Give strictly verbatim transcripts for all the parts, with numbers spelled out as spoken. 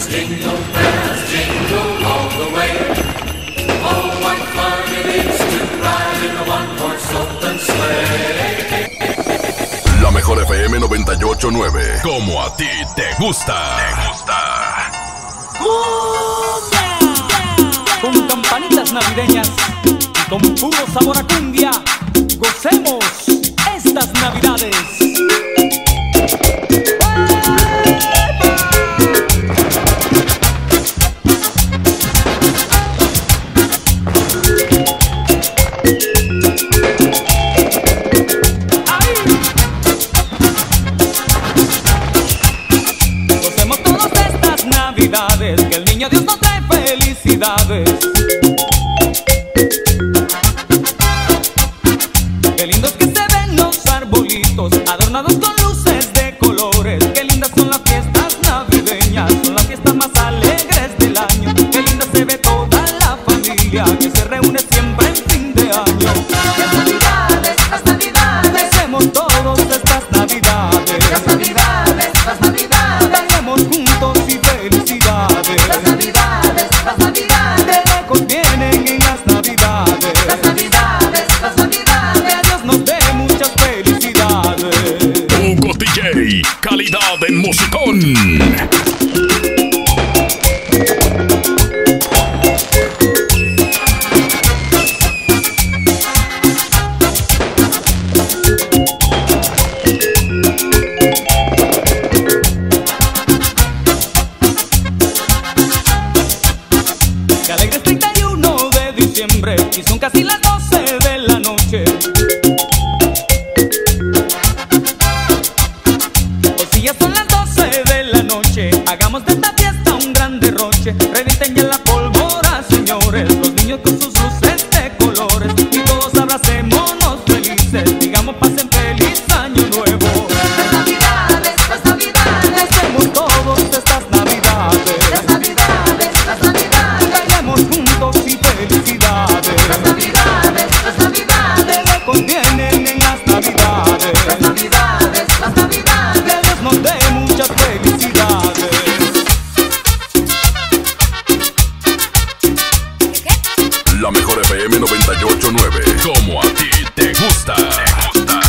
Jingle bells, jingle all the way. Oh, what fun it is to ride in a one-horse open sleigh. La mejor F M noventa y ocho punto nueve. Como a ti te gusta. Te gusta. ¡Cumbia! Con campanitas navideñas y con puro sabor a cumbia, gocemos estas navidades. Que el niño Dios nos trae felicidades. Qué lindos que se ven los arbolitos adornados con luces de colores. Qué lindas son las fiestas navideñas, son las fiestas más alegres del año. Qué linda se ve toda la familia que se reúne siempre en fin de año. Las navidades, las navidades, hacemos todos estas navidades. Las navidades, las navidades, bailemos juntos y felicidades. Las navidades, las navidades, que convienen en las navidades. Las navidades, las navidades, que Dios nos dé muchas felicidades. Hugo D J, calidad en musicón. Qué alegre es treinta y uno de diciembre y son casi las doce de la noche. Pues si ya son las doce de la noche, hagamos de esta fiesta un gran derroche. Revienten ya la pólvora, señores, los niños con sus luces de colores. Y todos abracémonos felices, digamos pasen feliz año nuevo. las navidades, las navidades, Hacemos todos estas navidades. las navidades, las navidades, Bailemos juntos y felicidades. las navidades, las navidades, Que convienen en las navidades. las navidades, las navidades, Que Dios nos dé muchas felicidades. La mejor F M noventa y ocho punto nueve. Como a ti te gusta. Te gusta.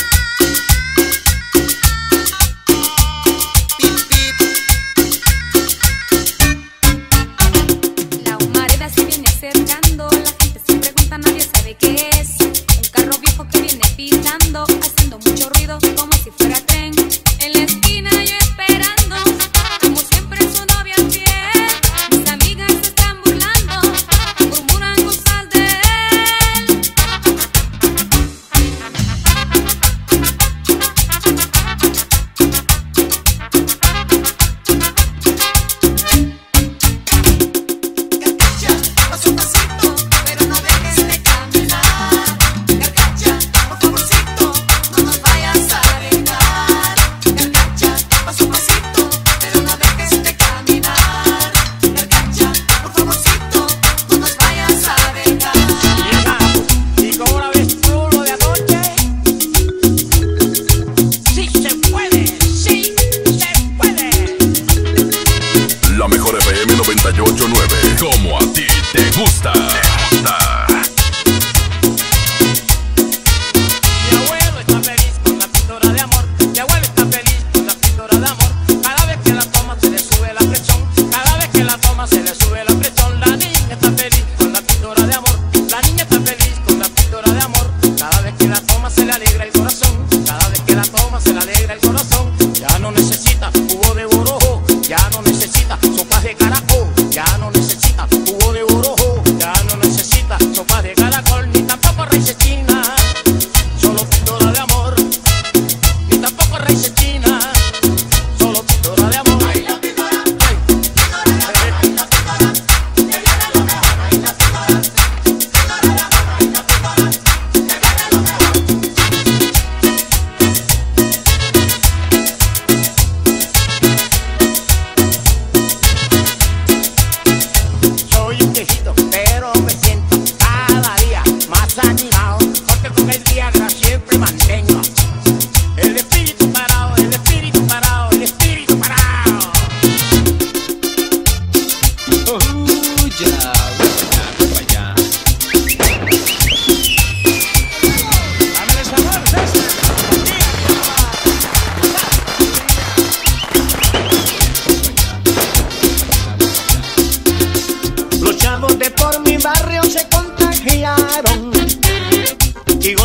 La humareda se viene acercando, la gente se pregunta, nadie sabe qué es. Un carro viejo que viene pitando, haciendo mucho ruido como si fuera tren. En la esquina yo esperando, como siempre su novia fiel. Mis amigas se están burlando, murmuran cosas de él. Gargacha, paso a pasito, pero no dejes de caminar. Gargacha, por favorcito, no nos vayas a dejar. Gargacha, paso a pasito, pero no dejes de caminar. Gargacha, por favorcito, no nos vayas a dejar. Y como una vez lo de anoche, sí se puede, sí se puede. La mejor F M noventa y ocho punto nueve. Como a ti te gusta. Te gusta. Mi abuelo está feliz con la píldora de amor. Mi abuelo está feliz con la píldora de amor. Cada vez que la toma se le sube la presión. Cada vez que la toma se le sube la presión. La niña está feliz con la píldora de amor. La niña está feliz con la píldora de amor. Cada vez que la toma se le alegra el corazón. Cada vez que la toma se le alegra el corazón. Ya no necesita jugo de borojo. Ya no necesita sopas de caracol. Ya no necesita jugo de borojo. Ya no necesita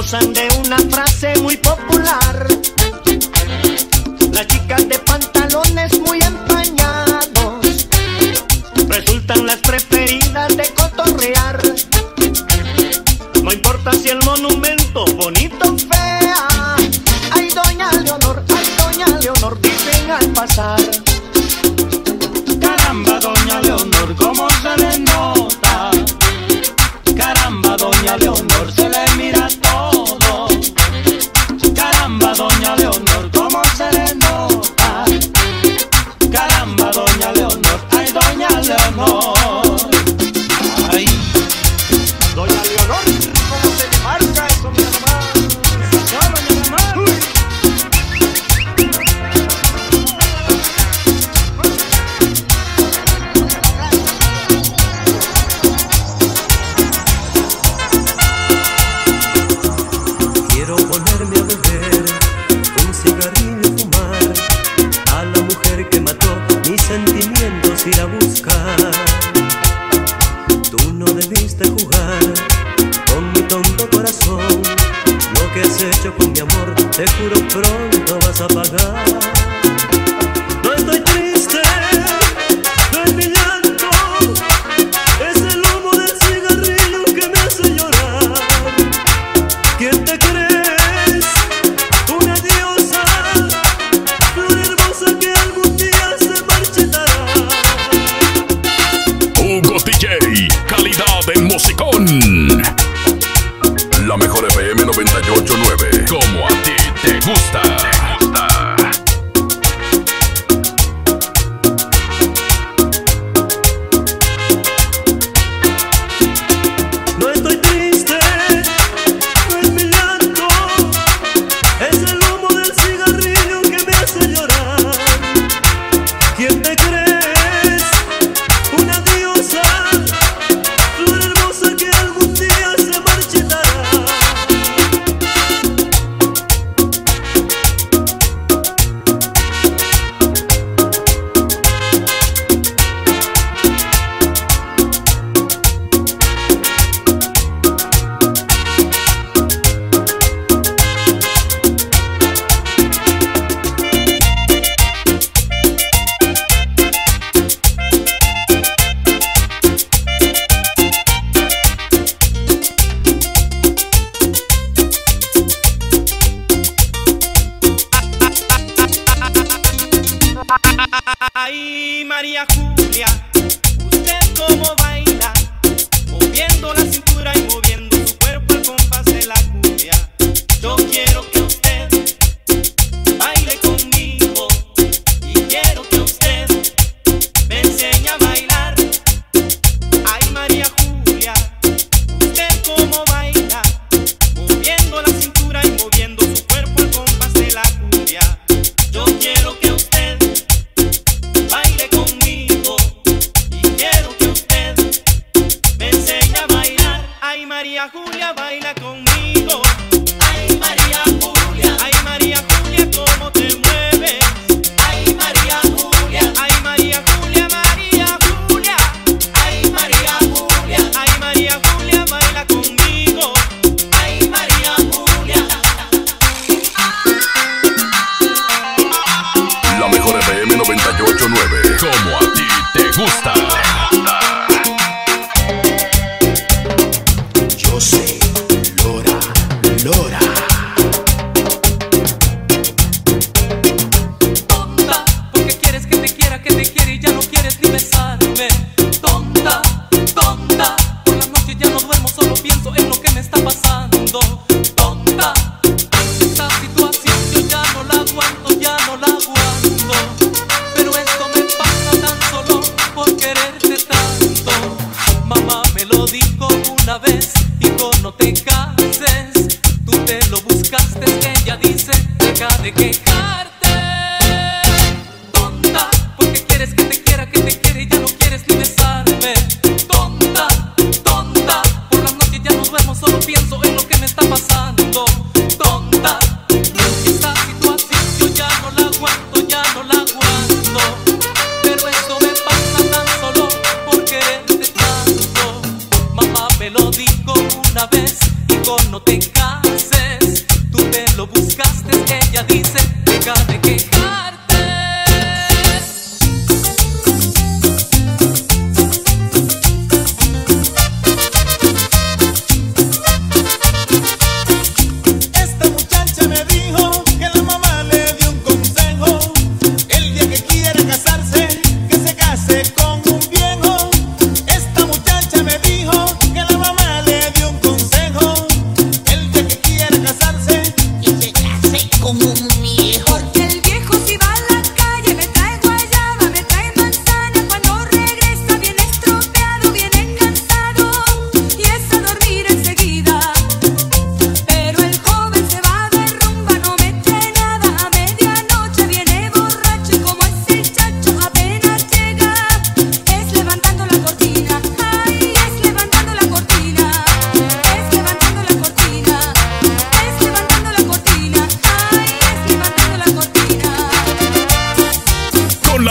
gozan de una frase muy popular. Las chicas de pantalones muy empañados resultan las preferidas de cotorrear. No importa si el monumento bonito o fea. Ay, doña Leonor, ay, doña Leonor, dicen al pasar. Caramba, doña Leonor, cómo se le nota. Caramba, doña Leonor, se le mira todo. Caramba, doña Leonor, cómo se le nota. Caramba, doña Leonor, ay, doña Leonor. Ay, Doña Leonor, ¿cómo se le marca eso, mi hermano? eso, doña Leonor. Uy. Quiero ponerme a beber, un cigarrillo y fumar, a la mujer que mató mis sentimientos ir a buscar. Tú no debiste jugar con mi tonto corazón, lo que has hecho con mi amor, te juro pronto vas a pagar. No estoy triste, no es mi llanto, es el humo del cigarrillo que me hace llorar. ¿Quién te crees? Una diosa, flor hermosa que algún día se marchitará. Hugo D J, calidad en musicón. La mejor F M noventa y ocho punto nueve, como a ti te gusta. Te gusta. No estoy triste, no es mi llanto, es el humo del cigarrillo que me hace llorar. ¿Quién te crees? Una diosa, flor hermosa que algún día se marchitará. Ay, María Julia, usted cómo baila, moviendo la cintura y moviendo su cuerpo al compás de la cumbia. Yo quiero que usted baile conmigo y quiero que usted me enseñe a bailar. Ay, María Julia, usted cómo baila, moviendo la cintura y moviendo su cuerpo al compás de la cumbia. Yo quiero que usted baile conmigo y quiero que usted me enseñe a bailar. Ay, María Julia, baila conmigo. Ay, María Julia, ay, María Julia, cómo te mueves. Ay, María Julia, ay, María Julia, María Julia. Ay, María Julia, ay, María Julia, baila conmigo. Ay, María Julia. La mejor F M noventa y ocho punto nueve, como a ti te gusta. Yo sé, Lora, Lora. Tonta, porque quieres que te quiera, que te quiere y ya no quieres ni besarme. Tonta, tonta, por las noches ya no duermo, solo pienso en lo que me está pasando. Tonta, esta situación yo ya no la aguanto, ya no la aguanto. Pero esto me pasa tan solo por quererte tanto. Mamá me lo dijo una vez, hijo, no te cases. Tú te lo buscaste, ella dice, deja de quejarte. Tonta, porque quieres que te quiera, que te quiere y ya no quieres ni besarme.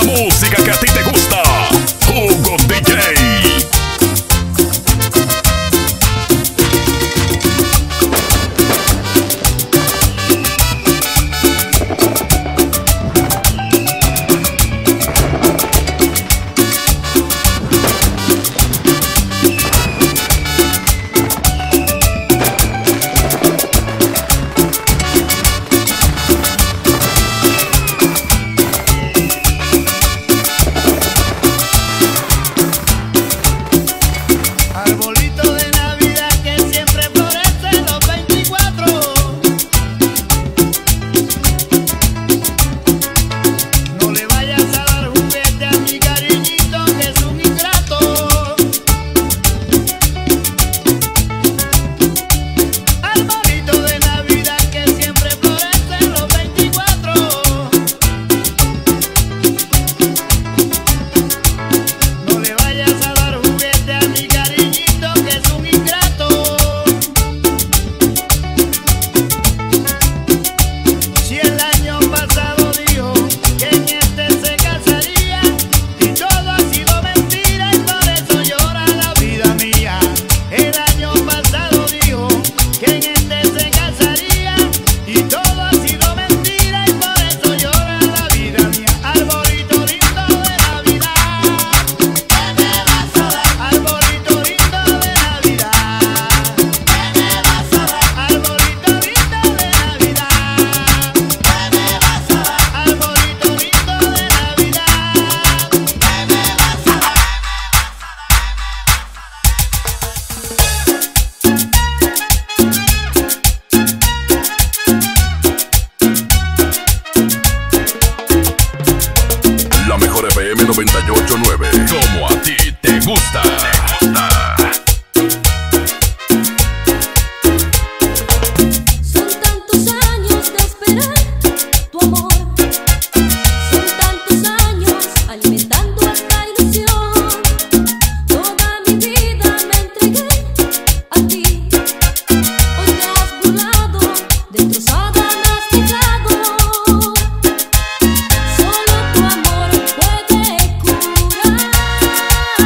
la música que a ti te gusta. Hugo D J. Arbolito de Navidad que siempre florece los veinticuatro. No le vayas a dar juguete a mi cariñito que es un ingrato. Arbolito de Navidad que siempre florece los veinticuatro. No le vayas a dar juguete a mi cariñito que es un ingrato. Si el año pasado dijo que en este se casaría y todo ha sido mentira y por eso llora la vida mía. El año pasado dijo que en este se casaría y todo ha sido mentira y por eso llora la vida mía. Arbolito lindo de Navidad, ¿qué me vas a dar? Arbolito lindo de Navidad, ¿qué me vas a dar? Arbolito lindo de Navidad, ¿qué me vas a dar? Arbolito lindo de Navidad, ¿qué me vas a dar? La mejor F M noventa y ocho punto nueve. Como a ti te gusta. Te gusta. Son tantos años de esperar tu amor, son tantos años alimentando esta ilusión. Toda mi vida me entregué a ti, hoy te has burlado, destrozada me has dejado. Solo tu amor puede curar.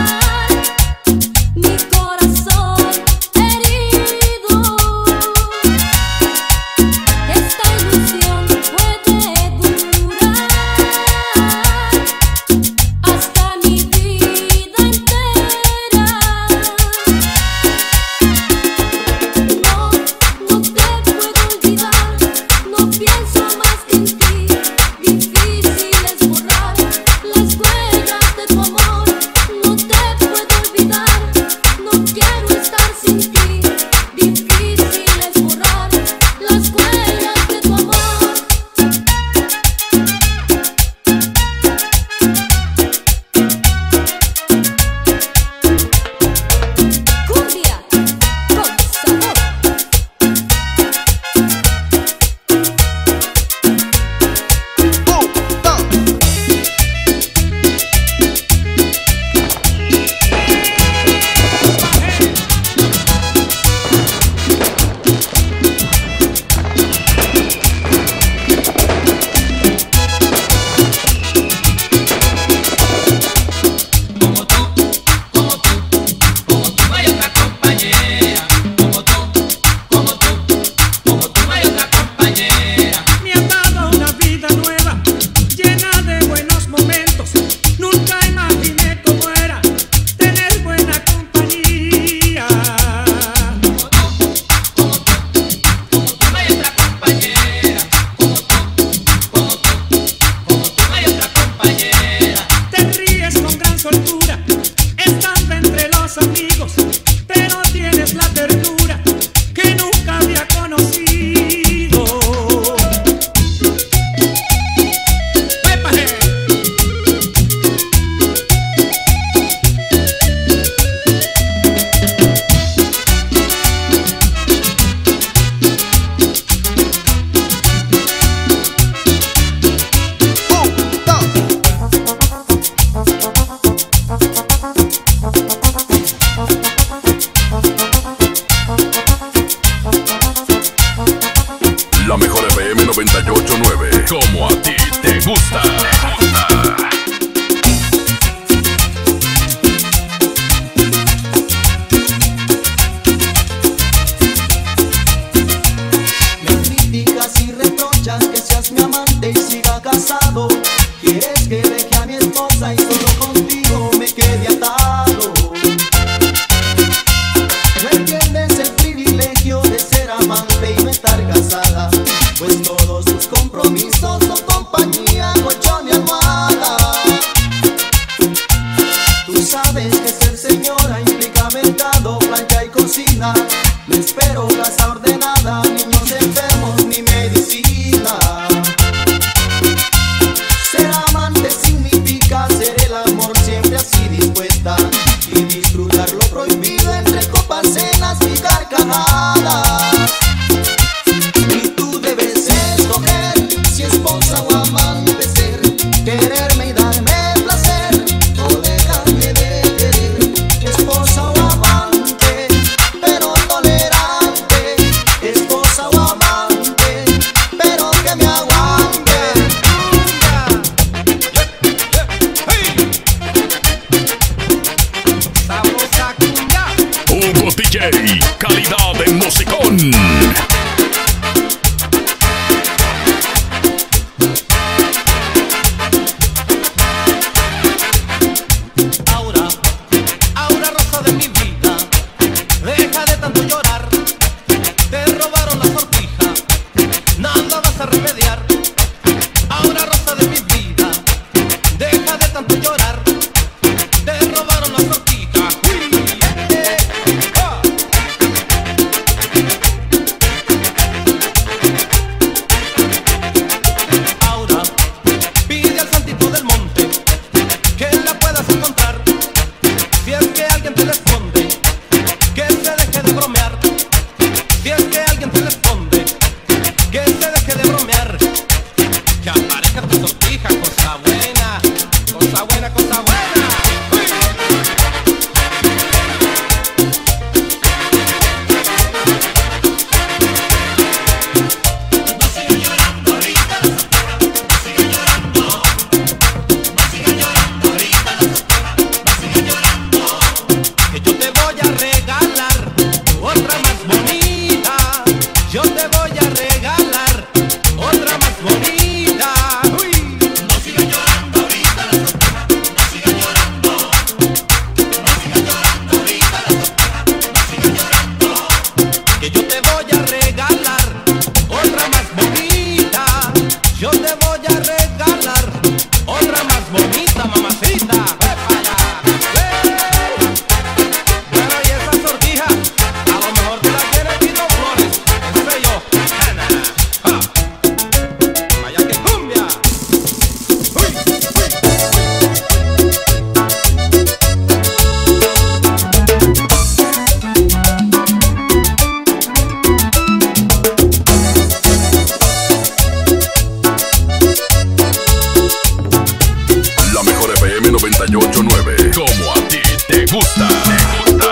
noventa y ocho nueve. Como a ti te gusta. Te gusta.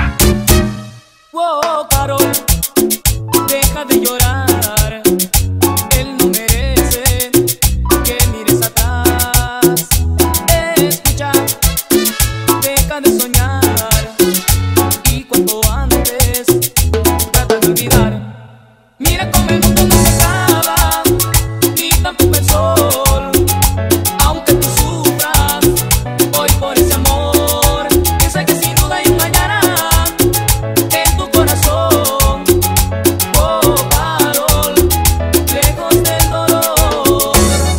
Wow, Carol, deja de llorar. Él no merece que mires atrás. Escucha, deja de soñar. Y cuanto antes, trata de olvidar. Mira cómo el mundo no se acaba, ni tampoco el sol. Aunque tú sufras hoy por ese amor, piensa que sin duda engañará en tu corazón. Oh, Carol, lejos del dolor.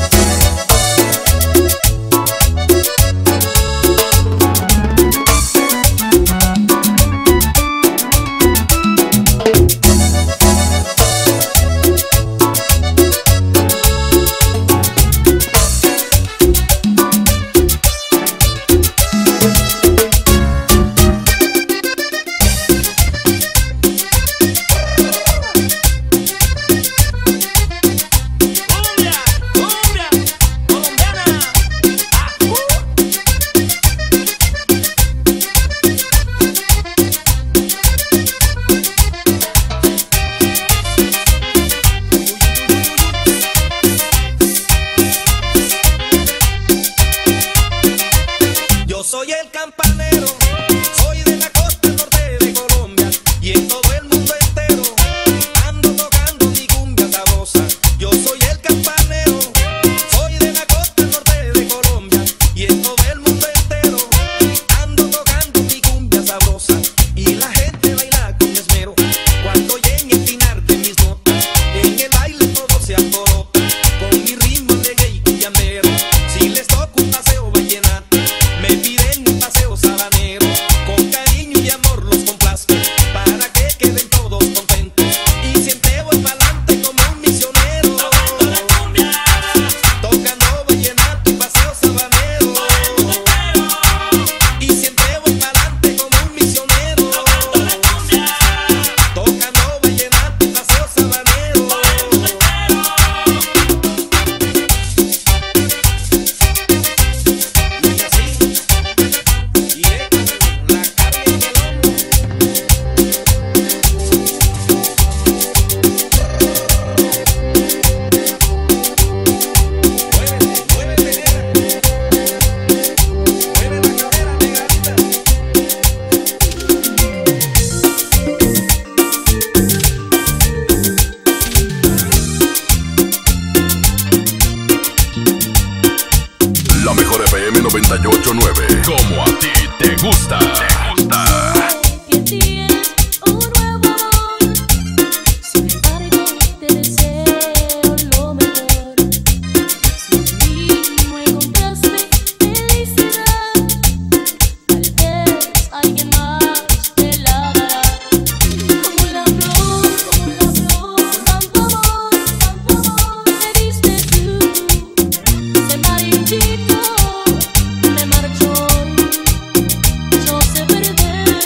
Cumbia, cumbia, colombiana. Ah, uh. Yo soy el campanero, soy de la costa norte de Colombia y en todo el mundo entero ando tocando mi cumbia sabrosa. Yo soy el campanero, soy de la costa norte de Colombia y en todo el mundo entero ando tocando mi cumbia sabrosa. Y la gente baila con esmero cuando llegue el final de mis notas. En el baile todo se alborota con mi ritmo alegre y cumbiambero. Si les toco un paseo vallenato, me piden un paseo sabanero. Con cariño y amor los complazco para que queden todos contentos. Y siempre voy pa'lante como un misionero, tocando la cumbia, tocando vallenato y paseo sabanero. Y siempre voy pa'lante como un misionero, tocando la cumbia, tocando vallenato y paseo sabanero. Y así, iré con la carga en el hombro. Muévete, muévete, nena. Mueve la cadera, negrita. La mejor F M noventa y ocho nueve. Como a ti te gusta. Te gusta. Que tienes un nuevo amor, sin embargo te deseo lo mejor. Si tú mismo encontraste felicidad, tal vez alguien más te la dará. Como la flor, como la flor, tanto amor, tanto amor me diste tú. Se marchito, me marchó, yo sé perder.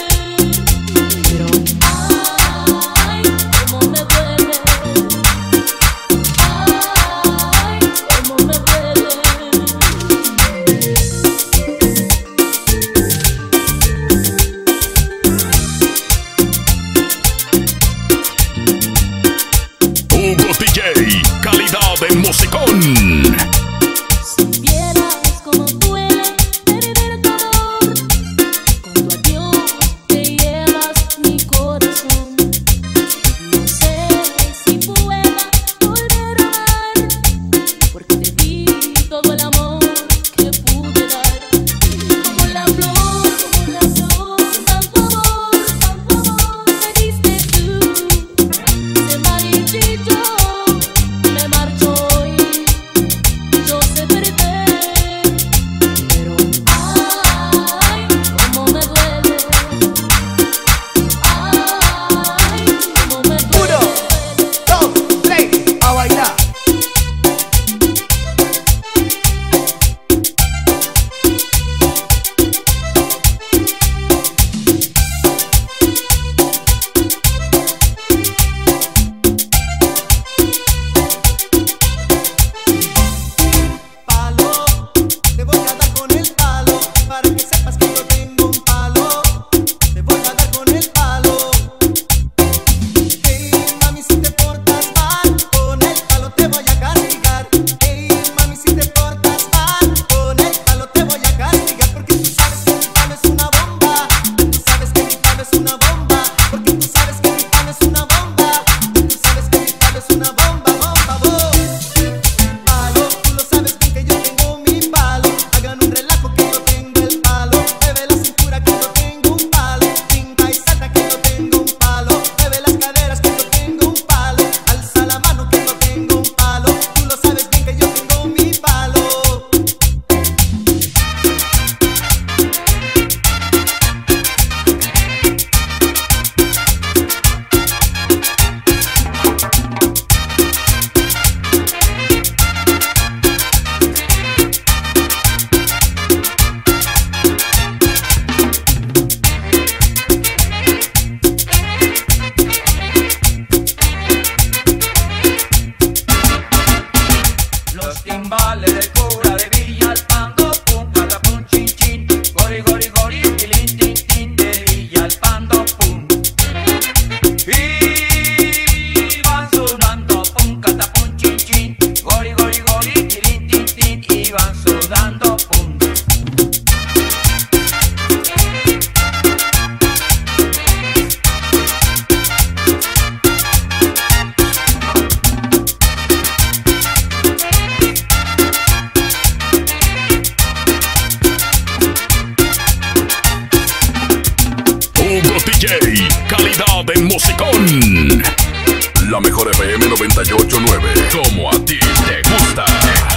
J, calidad en musicón. La mejor F M noventa y ocho punto nueve, como a ti te gusta.